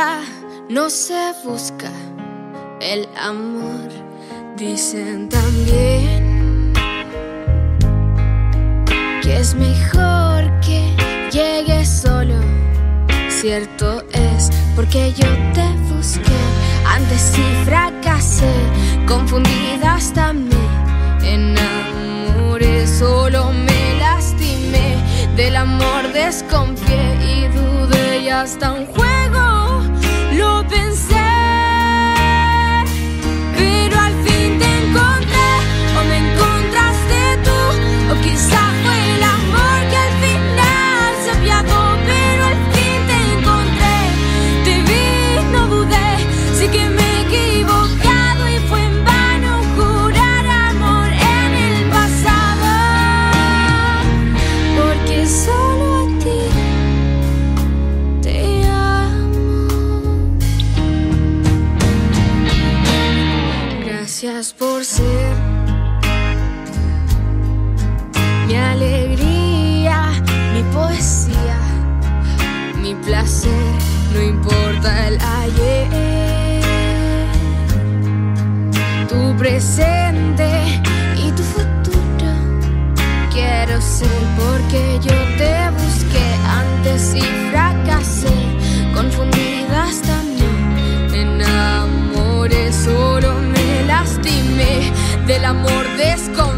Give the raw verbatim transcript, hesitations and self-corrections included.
vida no se busca el amor. Dicen también que es mejor que llegues solo. Cierto es, porque yo te busqué antes y fracasé, confundida hasta me enamoré. Solo me lastimé, del amor desconfié y dudé, y hasta un juego lo pensé. Pero al fin te encontré, o me encontraste tú, o quizá fue el amor que al final se apiadó. Pero al fin te encontré, te vi, no dudé, sí que me he equivocado y fue en vano jurar amor en el pasado, porque solo a ti te amo. Gracias por ser mi alegría, mi poesía, mi placer, no importa el ayer. Tu presente y tu futuro quiero ser, porque yo te busqué antes y fracasé, confundida hasta me enamoré. Solo me lastimé, del amor desconfié